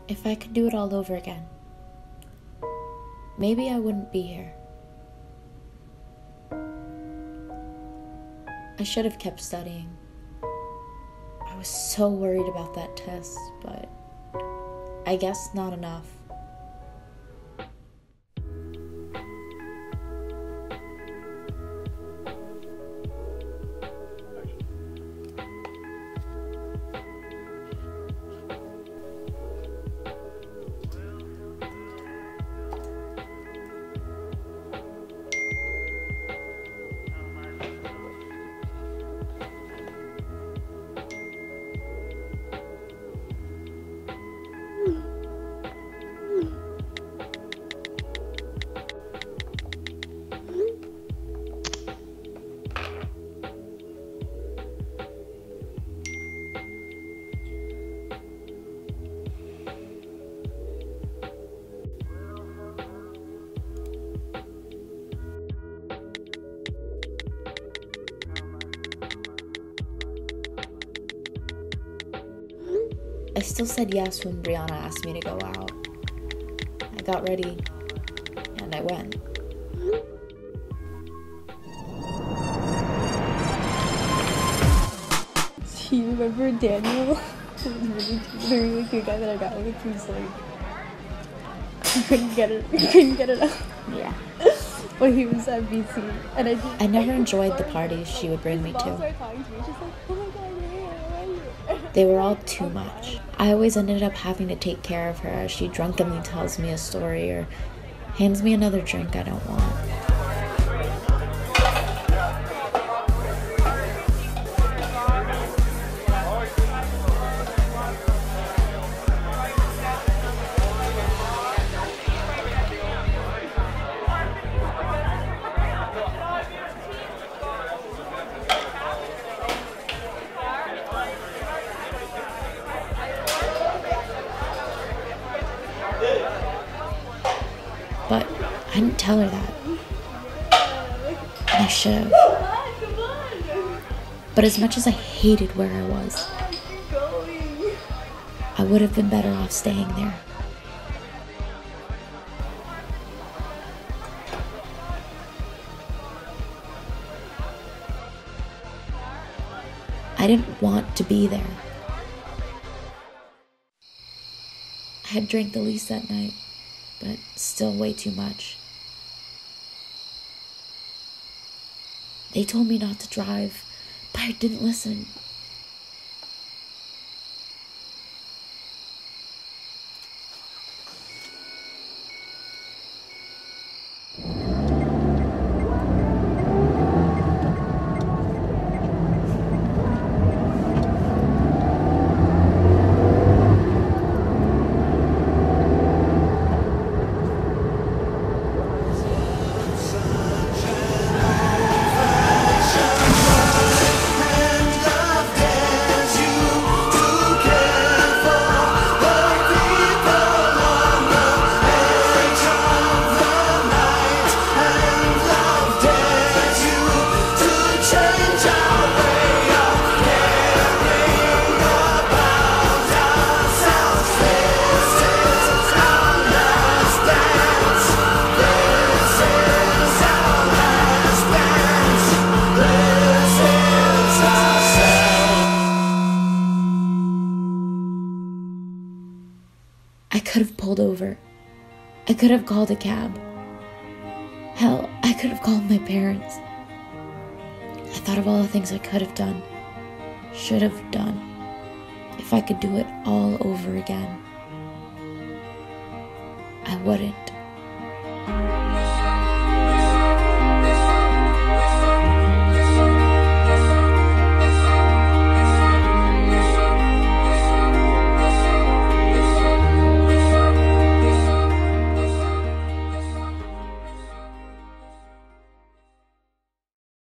If I could do it all over again, maybe I wouldn't be here. I should have kept studying. I was so worried about that test, but I guess not enough. I still said yes when Briana asked me to go out. I got ready, and I went. Do you remember Daniel? The really cute guy that I got with, who's like, he couldn't get it out. Yeah. When he was at BC, and I never enjoyed the parties she would bring me to. She's like, oh my god, you're here, where are you? They were all too much. I always ended up having to take care of her as she drunkenly tells me a story or hands me another drink I don't want. But I didn't tell her that. And I should have. But as much as I hated where I was, I would have been better off staying there. I didn't want to be there. I had drank the least that night, but still way too much. They told me not to drive, but I didn't listen. I could have pulled over. I could have called a cab. Hell, I could have called my parents. I thought of all the things I could have done, should have done, if I could do it all over again. I wouldn't.